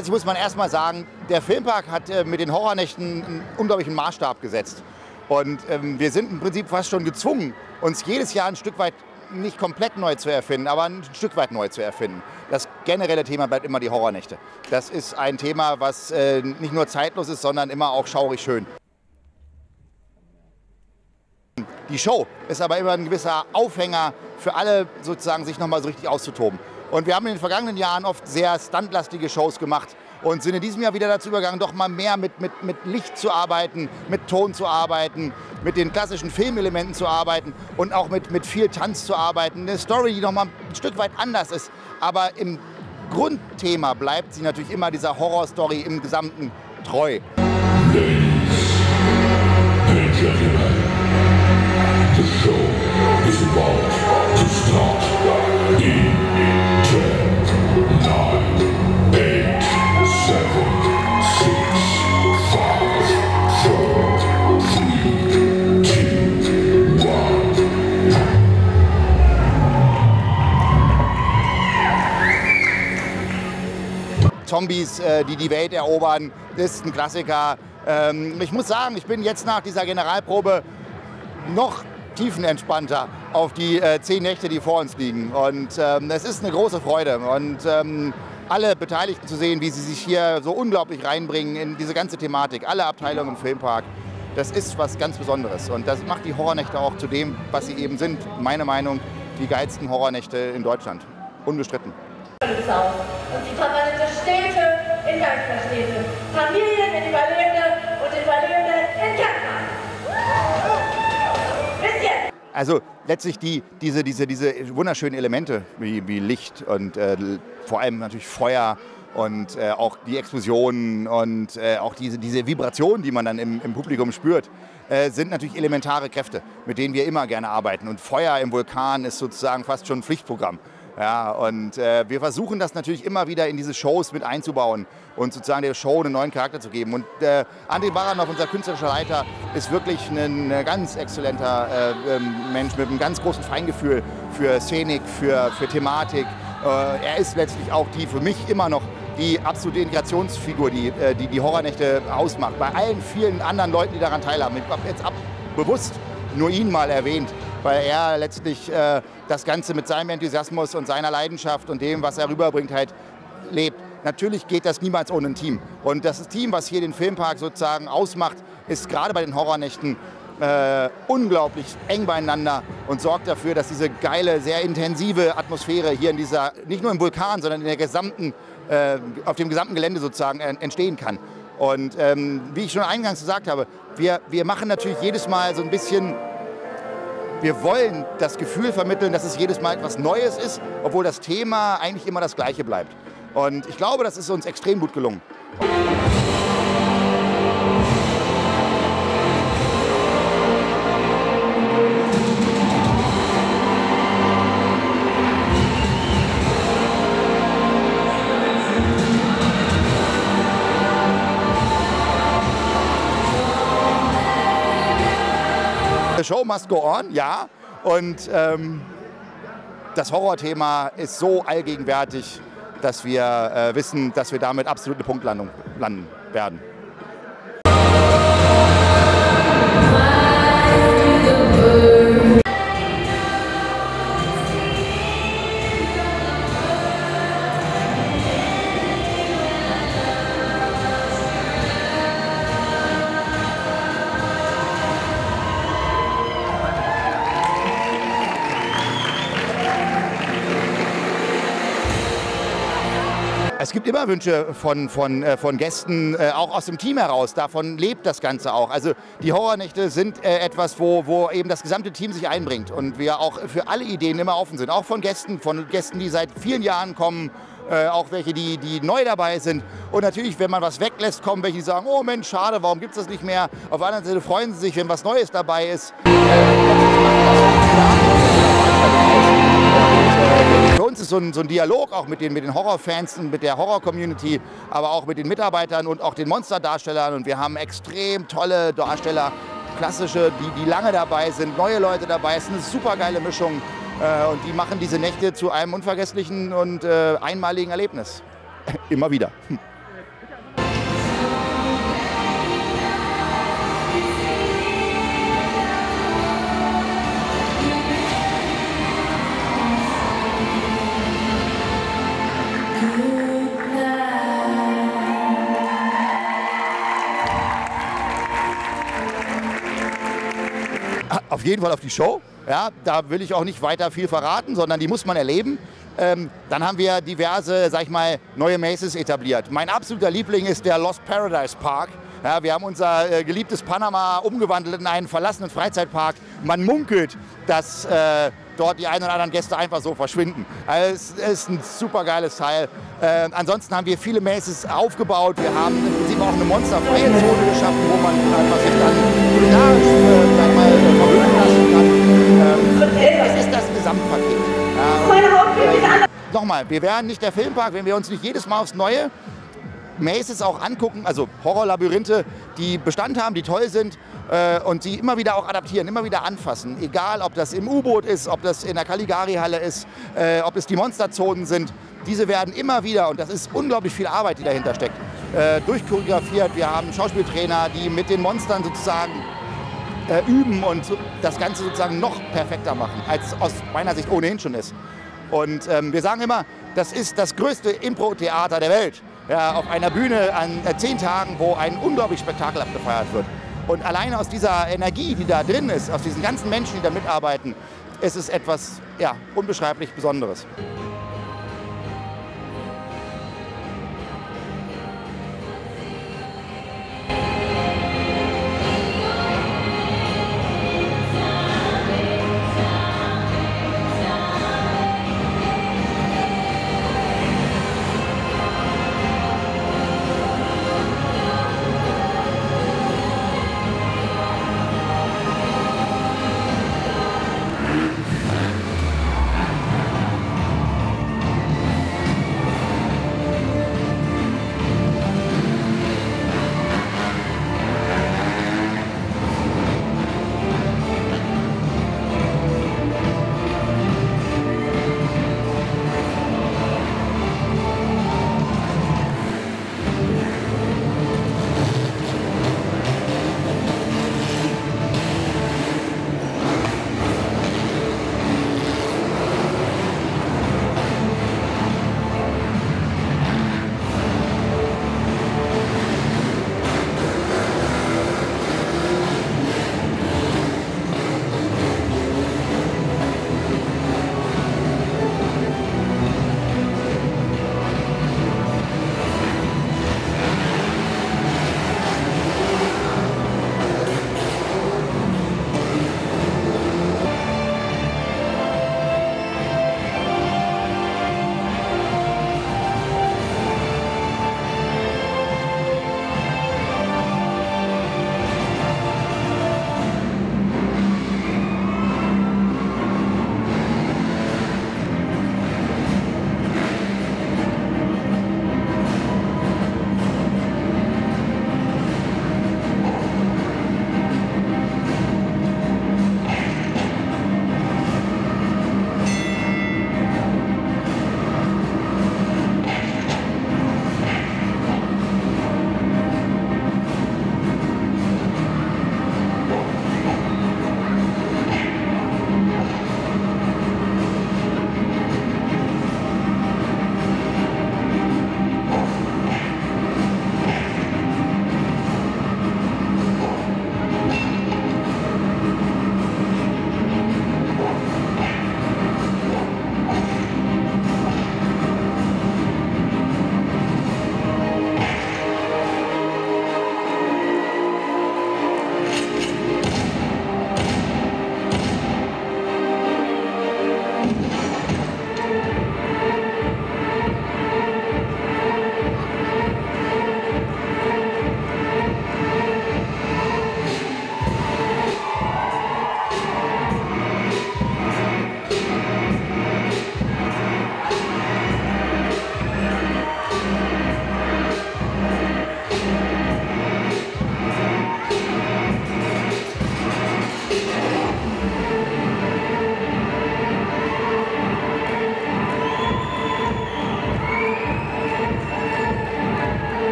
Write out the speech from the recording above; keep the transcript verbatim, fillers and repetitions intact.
grundsätzlich muss man erstmal sagen, der Filmpark hat äh, mit den Horrornächten einen unglaublichen Maßstab gesetzt. Und ähm, wir sind im Prinzip fast schon gezwungen, uns jedes Jahr ein Stück weit nicht komplett neu zu erfinden, aber ein Stück weit neu zu erfinden. Das generelle Thema bleibt immer die Horrornächte. Das ist ein Thema, was äh, nicht nur zeitlos ist, sondern immer auch schaurig schön. Die Show ist aber immer ein gewisser Aufhänger für alle, sozusagen sich nochmal so richtig auszutoben. Und wir haben in den vergangenen Jahren oft sehr stuntlastige Shows gemacht und sind in diesem Jahr wieder dazu übergegangen, doch mal mehr mit, mit, mit Licht zu arbeiten, mit Ton zu arbeiten, mit den klassischen Filmelementen zu arbeiten und auch mit, mit viel Tanz zu arbeiten. Eine Story, die nochmal ein Stück weit anders ist, aber im Grundthema bleibt sie natürlich immer dieser Horrorstory im Gesamten treu. Ladies and gentlemen, the show is about to start in ten, nine, eight, seven, six, five, four, three, two, one. Zombies, äh, die die Welt erobern, das ist ein Klassiker. Ähm, ich muss sagen, ich bin jetzt nach dieser Generalprobe noch tiefenentspannter auf die äh, zehn Nächte, die vor uns liegen. Und ähm, es ist eine große Freude. Und ähm, alle Beteiligten zu sehen, wie sie sich hier so unglaublich reinbringen in diese ganze Thematik, alle Abteilungen im Filmpark, das ist was ganz Besonderes. Und das macht die Horrornächte auch zu dem, was sie eben sind. Meine Meinung, die geilsten Horrornächte in Deutschland. Unbestritten. Und sie verwandelte Städte in Geisterstädte, Familien in Überlebende und Überlebende in Gärtner. Bis jetzt! Also letztlich die, diese, diese, diese wunderschönen Elemente wie, wie Licht und äh, vor allem natürlich Feuer und äh, auch die Explosionen und äh, auch diese, diese Vibrationen, die man dann im, im Publikum spürt, äh, sind natürlich elementare Kräfte, mit denen wir immer gerne arbeiten. Und Feuer im Vulkan ist sozusagen fast schon ein Pflichtprogramm. Ja, und äh, wir versuchen das natürlich immer wieder in diese Shows mit einzubauen und sozusagen der Show einen neuen Charakter zu geben. Und äh, André Baranov, unser künstlerischer Leiter, ist wirklich ein, ein ganz exzellenter äh, Mensch mit einem ganz großen Feingefühl für Szenik, für, für Thematik. Äh, er ist letztlich auch die für mich immer noch die absolute Integrationsfigur, die äh, die, die Horrornächte ausmacht. Bei allen vielen anderen Leuten, die daran teilhaben. Ich habe jetzt ab, bewusst nur ihn mal erwähnt, weil er letztlich äh, das Ganze mit seinem Enthusiasmus und seiner Leidenschaft und dem, was er rüberbringt, halt lebt. Natürlich geht das niemals ohne ein Team. Und das Team, was hier den Filmpark sozusagen ausmacht, ist gerade bei den Horrornächten äh, unglaublich eng beieinander und sorgt dafür, dass diese geile, sehr intensive Atmosphäre hier in dieser, nicht nur im Vulkan, sondern in der gesamten, äh, auf dem gesamten Gelände sozusagen äh, entstehen kann. Und ähm, wie ich schon eingangs gesagt habe, wir, wir machen natürlich jedes Mal so ein bisschen. Wir wollen das Gefühl vermitteln, dass es jedes Mal etwas Neues ist, obwohl das Thema eigentlich immer das Gleiche bleibt. Und ich glaube, das ist uns extrem gut gelungen. The show must go on, ja. Und ähm, das Horrorthema ist so allgegenwärtig, dass wir äh, wissen, dass wir damit absolut eine Punktlandung landen werden. Es gibt immer Wünsche von, von, äh, von Gästen, äh, auch aus dem Team heraus. Davon lebt das Ganze auch. Also die Horrornächte sind äh, etwas, wo, wo eben das gesamte Team sich einbringt und wir auch für alle Ideen immer offen sind. Auch von Gästen, von Gästen, die seit vielen Jahren kommen, äh, auch welche, die, die neu dabei sind. Und natürlich, wenn man was weglässt, kommen welche, die sagen, oh Mensch, schade, warum gibt es das nicht mehr? Auf der anderen Seite freuen sie sich, wenn was Neues dabei ist. Für uns ist so ein, so ein Dialog auch mit den, mit den Horrorfans und mit der Horror-Community, aber auch mit den Mitarbeitern und auch den Monsterdarstellern. Und wir haben extrem tolle Darsteller, klassische, die, die lange dabei sind, neue Leute dabei. Es ist eine super geile Mischung äh, und die machen diese Nächte zu einem unvergesslichen und äh, einmaligen Erlebnis. Immer wieder. auf jeden Fall auf die Show. Ja, da will ich auch nicht weiter viel verraten, sondern die muss man erleben. Ähm, dann haben wir diverse, sag ich mal, neue Mazes etabliert. Mein absoluter Liebling ist der Lost Paradise Park. Ja, wir haben unser äh, geliebtes Panama umgewandelt in einen verlassenen Freizeitpark. Man munkelt, dass äh, dort die ein oder anderen Gäste einfach so verschwinden. Also es ist ein super geiles Teil. Äh, ansonsten haben wir viele Mazes aufgebaut. Wir haben im Prinzip auch eine monsterfreie Zone geschaffen, wo man einfach sich dann kulinarisch äh, sag ich mal, verwöhnen lassen kann. Ähm, es ist das Gesamtpaket. Ja, äh, nochmal, wir wären nicht der Filmpark, wenn wir uns nicht jedes Mal aufs Neue Mazes auch angucken, also Horrorlabyrinthe, die Bestand haben, die toll sind äh, und sie immer wieder auch adaptieren, immer wieder anfassen. Egal, ob das im U-Boot ist, ob das in der Caligari-Halle ist, äh, ob es die Monsterzonen sind. Diese werden immer wieder, und das ist unglaublich viel Arbeit, die dahinter steckt, äh, durchchoreografiert. Wir haben Schauspieltrainer, die mit den Monstern sozusagen äh, üben und das Ganze sozusagen noch perfekter machen, als aus meiner Sicht ohnehin schon ist. Und ähm, wir sagen immer, das ist das größte Impro-Theater der Welt. Ja, auf einer Bühne an äh, zehn Tagen, wo ein unglaublich Spektakel abgefeiert wird. Und alleine aus dieser Energie, die da drin ist, aus diesen ganzen Menschen, die da mitarbeiten, ist es etwas ja, unbeschreiblich Besonderes.